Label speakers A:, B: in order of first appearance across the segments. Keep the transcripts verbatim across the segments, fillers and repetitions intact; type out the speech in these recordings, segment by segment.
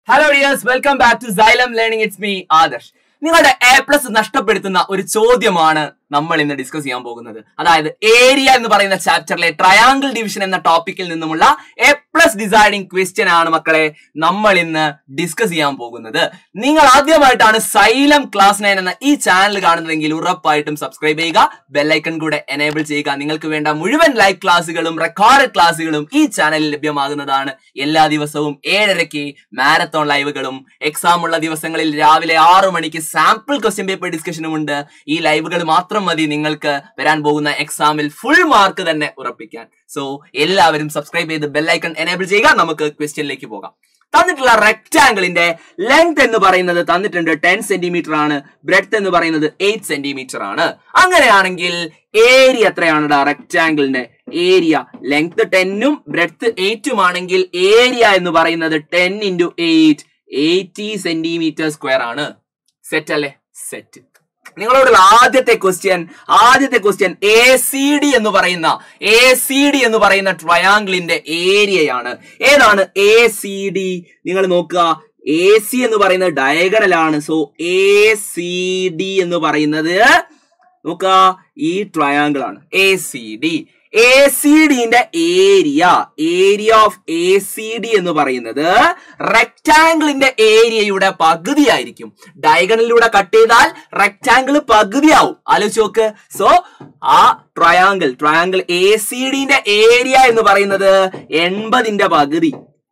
A: Hello dears, welcome back to Xylem Learning. It's me, Adarsh. നിങ്ങളുടെ A plus നഷ്ടപ്പെടുത്തുന്ന ഒരു ചോദ്യമാണ് നമ്മൾ ഇന്ന് ഡിസ്കസ് ചെയ്യാൻ പോകുന്നത്. അതായത് ഏരിയ എന്ന് പറയുന്ന ചാപ്റ്ററിലെ ട്രയാങ്കിൾ ഡിവിഷൻ എന്ന ടോപ്പിക്കിൽ നിന്നുമുള്ള എ പ്ലസ് ഡിസൈഡിങ് ക്വസ്റ്റ്യൻ ആണ് മക്കളെ നമ്മൾ ഇന്ന് ഡിസ്കസ് ചെയ്യാൻ പോകുന്നത്. നിങ്ങൾ ആദ്യമായിട്ടാണ് സൈലം ക്ലാസ് നയൻ എന്ന ഈ ചാനൽ കാണുന്നതെങ്കിൽ ഉറപ്പായിട്ടും സബ്സ്ക്രൈബ് ചെയ്യുക, ബെല്ലൈക്കൺ കൂടെ എനേബിൾ ചെയ്യുക. നിങ്ങൾക്ക് വേണ്ട മുഴുവൻ ലൈവ് ക്ലാസ്സുകളും റെക്കോർഡ് ക്ലാസ്സുകളും ഈ ചാനലിൽ ലഭ്യമാകുന്നതാണ്. എല്ലാ ദിവസവും ഏഴരയ്ക്ക് മാരത്തോൺ ലൈവുകളും എക്സാം ഉള്ള ദിവസങ്ങളിൽ രാവിലെ ആറു മണിക്ക് സാമ്പിൾ ക്വസ്റ്റ്യൻ പേപ്പർ ഡിസ്കഷനും ഉണ്ട്. ഈ ലൈവുകൾ മാത്രം മതി നിങ്ങൾക്ക് വരാൻ പോകുന്ന എക്സാമിൽ ഫുൾ മാർക്ക് തന്നെ ഉറപ്പിക്കാൻ. സോ എല്ലാവരും സബ്സ്ക്രൈബ് ചെയ്ത് ബെല്ലൈക്കൺ എനേബിൾ ചെയ്യുക. നമുക്ക് ക്വസ്റ്റ്യനിലേക്ക് പോകാം. തന്നിട്ടുള്ള റെക്ടാംഗിളിന്റെ ലെങ്ത് എന്ന് പറയുന്നത് തന്നിട്ടുണ്ട് ടെൻ സെന്റിമീറ്റർ ആണ്, ബ്രെഡ്ത്ത് എന്ന് പറയുന്നത് എയ്റ്റ് സെന്റിമീറ്റർ ആണ്. അങ്ങനെയാണെങ്കിൽ ഏരിയ എത്രയാണ് റെക്ടാംഗിളിന്റെ ഏരിയ? ലെങ്ത് ടെന്നും ബ്രെഡ്ത്ത് എയ്റ്റും ആണെങ്കിൽ ഏരിയ എന്ന് പറയുന്നത് ten into eight eighty centimetre square ആണ്. സെറ്റ് അല്ലേ? സെറ്റ്. നിങ്ങളോടുള്ള ആദ്യത്തെ ക്വസ്റ്റ്യൻ ആദ്യത്തെ ക്വസ്റ്റ്യൻ എ സി ഡി എന്ന് പറയുന്ന എ സി ഡി എന്ന് പറയുന്ന ട്രയാങ്കിളിന്റെ ഏരിയയാണ്. ഏതാണ് എ സി ഡി? നിങ്ങൾ നോക്കുക, എ സി എന്ന് പറയുന്നത് ഡയഗണൽ ആണ്. സോ എ സി ഡി എന്ന് പറയുന്നത് നോക്കുക ഈ ട്രയാങ്കിൾ ആണ് A C D. A C ഡിന്റെ area area of A C D എന്ന് പറയുന്നത് റെക്ടാംഗിളിന്റെ ഏരിയയുടെ പകുതി ആയിരിക്കും. ഡയഗണലിലൂടെ കട്ട് ചെയ്താൽ റെക്ടാംഗിൾ പകുതിയാവും. ആലോചിച്ച് നോക്ക്. സോ ആ ട്രയാങ്കിൾ ട്രയാങ്കിൾ എ സി ഡിന്റെ ഏരിയ എന്ന് പറയുന്നത് എൺപതിന്റെ പകുതി.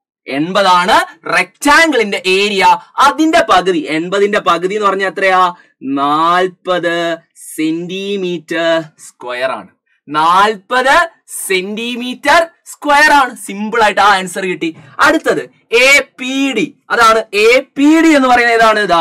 A: എൺപതാണ് റെക്ടാംഗിളിന്റെ ഏരിയ. അതിന്റെ പകുതി എൺപതിന്റെ പകുതി എന്ന് പറഞ്ഞാൽ എത്രയാ? നാൽപ്പത് സെന്റിമീറ്റർ സ്ക്വയർ ആണ്. നാൽപ്പത് സെന്റിമീറ്റർ സ്ക്വയർ ആണ്. സിമ്പിൾ ആയിട്ട് ആ ആൻസർ കിട്ടി. അടുത്തത് എ പി ഡി. അതാണ് എ പി ഡി എന്ന് പറയുന്നത്. ഏതാണ്? ഇതാ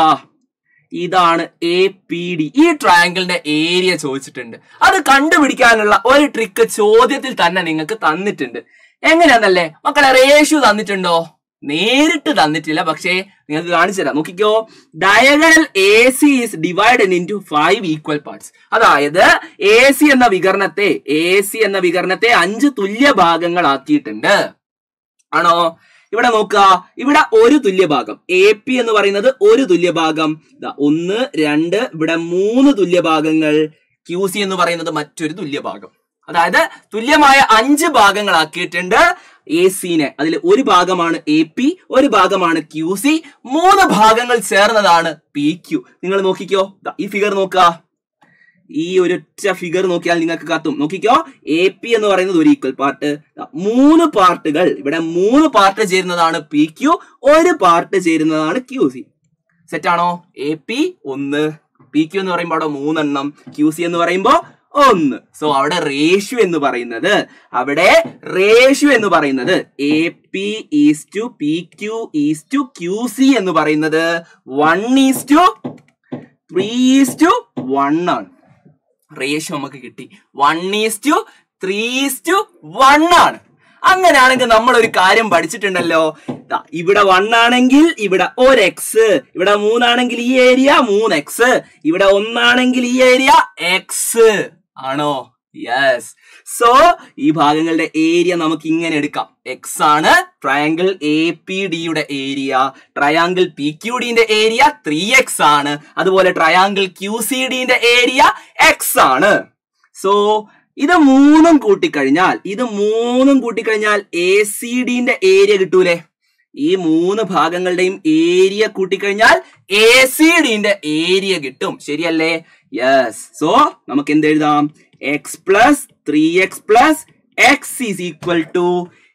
A: ഇതാണ് എ പി ഡി. ഈ ട്രയാങ്കിളിന്റെ ഏരിയ ചോദിച്ചിട്ടുണ്ട്. അത് കണ്ടുപിടിക്കാനുള്ള ഒരു ട്രിക്ക് ചോദ്യത്തിൽ തന്നെ നിങ്ങൾക്ക് തന്നിട്ടുണ്ട്. എങ്ങനെയാന്നല്ലേ മക്കളെ? റേഷ്യോ തന്നിട്ടുണ്ടോ? നേരിട്ട് തന്നിട്ടില്ല, പക്ഷേ നിങ്ങൾക്ക് കാണിച്ചു തരാം. നോക്കിക്കോ, diagonal A C is divided into five equal parts. അതായത് എ സി എന്ന വികരണത്തെ എ സി എന്ന വികരണത്തെ അഞ്ച് തുല്യ ഭാഗങ്ങളാക്കിയിട്ടുണ്ട്. ആണോ? ഇവിടെ നോക്കുക, ഇവിടെ ഒരു തുല്യ ഭാഗം എ പി എന്ന് പറയുന്നത് ഒരു തുല്യ ഭാഗം. ഒന്ന് രണ്ട് ഇവിടെ മൂന്ന് തുല്യ ഭാഗങ്ങൾ. ക്യൂ സി എന്ന് പറയുന്നത് മറ്റൊരു തുല്യ ഭാഗം. അതായത് തുല്യമായ അഞ്ച് ഭാഗങ്ങളാക്കിയിട്ടുണ്ട് എ സിനെ. അതിൽ ഒരു ഭാഗമാണ് എ പി, ഒരു ഭാഗമാണ് ക്യൂ സി, മൂന്ന് ഭാഗങ്ങൾ ചേർന്നതാണ് പി ക്യൂ. നിങ്ങൾ നോക്കിക്കോ, ഈ ഫിഗർ നോക്കുക. ഈ ഒരൊറ്റ ഫിഗർ നോക്കിയാൽ നിങ്ങൾക്ക് കത്തും. നോക്കിക്കോ, എ പി എന്ന് പറയുന്നത് ഒരു ഈക്വൽ പാർട്ട്, മൂന്ന് പാർട്ടുകൾ ഇവിടെ മൂന്ന് പാർട്ട് ചേരുന്നതാണ് പി ക്യൂ, ഒരു പാർട്ട് ചേരുന്നതാണ് ക്യൂ സി. സെറ്റ് ആണോ? എ പി ഒന്ന്, പി ക്യൂ എന്ന് പറയുമ്പോൾ അവിടെ മൂന്നെണ്ണം, ക്യൂ സി എന്ന് പറയുമ്പോൾ ഒന്ന്. സോ അവിടെ റേഷ്യോ എന്ന് പറയുന്നത് അവിടെ റേഷ്യോ എന്ന് പറയുന്നത് A P is to P Q is to Q C എന്ന് പറയുന്നത് one is to three is to one ആണ്. റേഷ്യോ നമുക്ക് കിട്ടി. One is to three is to one ആണ്. അങ്ങനെയാണെങ്കിൽ നമ്മൾ ഒരു കാര്യം പഠിച്ചിട്ടുണ്ടല്ലോ. ഇവിടെ വൺ ആണെങ്കിൽ ഇവിടെ ഒരു എക്സ്, ഇവിടെ മൂന്നാണെങ്കിൽ ഈ ഏരിയ മൂന്ന് എക്സ്, ഇവിടെ ഒന്നാണെങ്കിൽ ഈ ഏരിയ എക്സ് ആണോ? യെസ്. സോ ഈ ഭാഗങ്ങളുടെ ഏരിയ നമുക്ക് ഇങ്ങനെ എടുക്കാം. എക്സ് ആണ് ട്രയാങ്കിൾ എ പി ഡിയുടെ ഏരിയ. ട്രയാങ്കിൾ പി ക്യു ഡിന്റെ ഏരിയ ത്രീ എക്സ് ആണ്. അതുപോലെ ട്രയാങ്കിൾ ക്യൂ സി ഡിന്റെ ഏരിയ എക്സ് ആണ്. സോ ഇത് മൂന്നും കൂട്ടിക്കഴിഞ്ഞാൽ ഇത് മൂന്നും കൂട്ടിക്കഴിഞ്ഞാൽ എ സി ഡിന്റെ ഏരിയ കിട്ടൂലേ? ഈ മൂന്ന് ഭാഗങ്ങളുടെയും ഏരിയ കൂട്ടിക്കഴിഞ്ഞാൽ എ സി ഡിന്റെ ഏരിയ കിട്ടും. ശരിയല്ലേ? യെസ്. സോ നമുക്ക് എന്ത് എഴുതാം? X plus three X plus X is equal to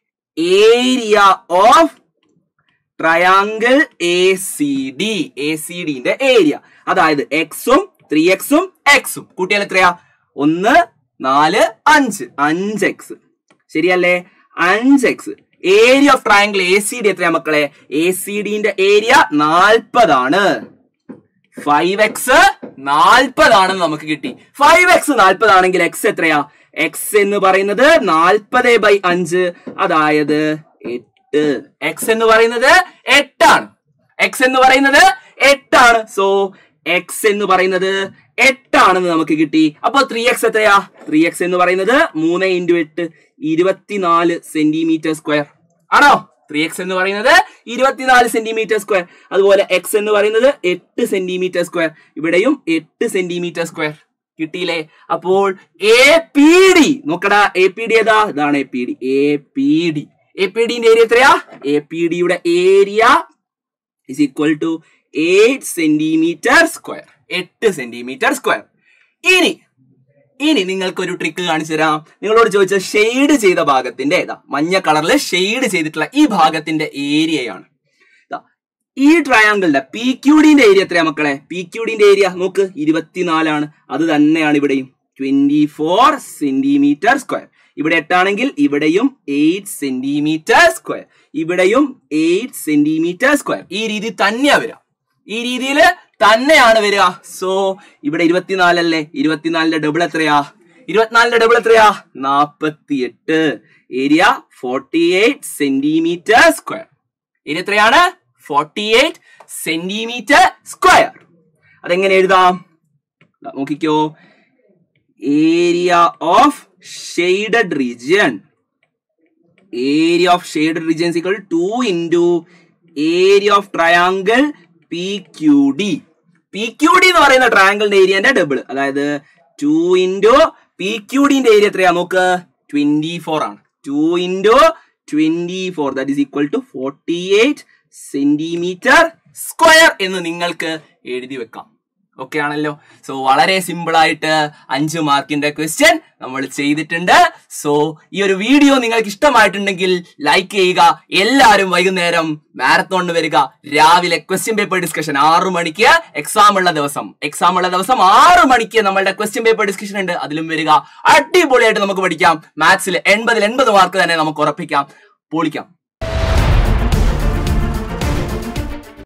A: area of triangle A C D. A C ഡിന്റെ ഏരിയ അതായത് എക്സും ത്രീ എക്സും എക്സും കൂട്ടിയാൽ എത്രയാ? ഒന്ന് നാല് അഞ്ച്, അഞ്ച് എക്സ്. ശരിയല്ലേ? അഞ്ച് X. Area of triangle A C D എത്രയാ മക്കളെ? എ സി ഡിന്റെ ഏരിയ നാൽപ്പതാണ്. ഫൈവ് എക്സ് നാൽപ്പതാണെന്ന് നമുക്ക് കിട്ടി. ഫൈവ് എക്സ് നാൽപ്പതാണെങ്കിൽ എക്സ് എത്രയാ? എക്സ് എന്ന് പറയുന്നത് നാൽപ്പത് ബൈ അഞ്ച്, അതായത് എട്ട്. എക്സ് എന്ന് പറയുന്നത് എട്ടാണ്. എക്സ് എന്ന് പറയുന്നത് എട്ടാണ്. സോ എക്സ് എന്ന് പറയുന്നത് എട്ടാണെന്ന് നമുക്ക് കിട്ടി. അപ്പൊ ത്രീ എക്സ് എത്രയാ? ത്രീ എക്സ് എന്ന് പറയുന്നത് മൂന്ന് ഇൻറ്റു എട്ട് ഇരുപത്തിനാല് സെന്റിമീറ്റർ സ്ക്വയർ ആണോ? ത്രീ എക്സ് എന്ന് പറയുന്നത് ഇരുപത്തിനാല് സെന്റിമീറ്റർ സ്ക്വയർ. അതുപോലെ എക്സ് എന്ന് പറയുന്നത് എട്ട് സെന്റിമീറ്റർ സ്ക്വയർ. ഇവിടെയും എട്ട് സെന്റിമീറ്റർ സ്ക്വയർ. കിട്ടിയില്ലേ? അപ്പോൾ എ പി ഡി നോക്കടാ, എ പി ഡി ഏതാ? ഇതാണ് A P D. A P D A P ഡിന്റെ ഏരിയ എത്രയാ? എ പി ഡിയുടെ area is equal to eight centimetre square. എട്ട് സെന്റിമീറ്റർ സ്ക്വയർ. ഇനി ഇനി നിങ്ങൾക്ക് ഒരു ട്രിക്ക് കാണിച്ചു തരാം. നിങ്ങളോട് ചോദിച്ച ഷെയ്ഡ് ചെയ്ത ഭാഗത്തിന്റെ ഏതാ? മഞ്ഞ കളറിൽ ഷെയ്ഡ് ചെയ്തിട്ടുള്ള ഈ ഭാഗത്തിന്റെ ഏരിയയാണ്. ഈ ട്രയാങ്കിളിന്റെ പി ക്യു ഡിന്റെ ഏരിയ എത്രയാ മക്കളെ? പി ക്യു ഡിന്റെ ഏരിയ നോക്ക്, ഇരുപത്തിനാലാണ്. അത് തന്നെയാണ് ഇവിടെയും, ട്വന്റി ഫോർ സെന്റിമീറ്റർ സ്ക്വയർ. ഇവിടെ എട്ടാണെങ്കിൽ ഇവിടെയും എയ്റ്റ് സെന്റിമീറ്റർ സ്ക്വയർ. ഇവിടെയും എയ്റ്റ് സെന്റിമീറ്റർ സ്ക്വയർ. ഈ രീതി തന്നെയാ വരിക. ഈ രീതിയിൽ തന്നെയാണ് വരിക. സോ ഇവിടെ ഇരുപത്തിനാലല്ലേ? ഇരുപത്തിനാലിന്റെ ഡബിൾ എത്രയാ? ഇരുപത്തിനാലിന്റെ ഡബിൾ എത്രയാ? നാപ്പത്തി എട്ട്. Area forty eight centimetre square. Area എത്രയാണ്? Forty eight centimetre square. അതെങ്ങനെ എഴുതാം? നോക്കിക്കോ, area of shaded region. Area of shaded region is equal to two into area of triangle P Q D. P Q D എന്ന് പറയുന്ന ട്രയാങ്കിളിന്റെ ഏരിയന്റെ double, അതായത് two into P Q ഡിന്റെ area എത്രയാ നോക്ക്? ട്വന്റി ഫോർ ആണ്. Two into twenty four that is equal to forty eight centimetre square എന്ന് നിങ്ങൾക്ക് എഴുതി വെക്കാം. ഓക്കെ ആണല്ലോ? സോ വളരെ സിമ്പിൾ ആയിട്ട് അഞ്ച് മാർക്കിന്റെ ക്വസ്റ്റ്യൻ നമ്മൾ ചെയ്തിട്ടുണ്ട്. സോ ഈ ഒരു വീഡിയോ നിങ്ങൾക്ക് ഇഷ്ടമായിട്ടുണ്ടെങ്കിൽ ലൈക്ക് ചെയ്യുക. എല്ലാവരും വൈകുന്നേരം മാരത്തോണിന് വരിക. രാവിലെ ക്വസ്റ്റ്യൻ പേപ്പർ ഡിസ്കഷൻ ആറു മണിക്ക് എക്സാം ഉള്ള ദിവസം എക്സാം ഉള്ള ദിവസം ആറു മണിക്ക് നമ്മളുടെ ക്വസ്റ്റ്യൻ പേപ്പർ ഡിസ്കഷൻ ഉണ്ട്. അതിലും വരിക. അടിപൊളിയായിട്ട് നമുക്ക് പഠിക്കാം. മാത്സിൽ എൺപതിൽ എൺപത് മാർക്ക് തന്നെ നമുക്ക് ഉറപ്പിക്കാം. പൊളിക്കാം.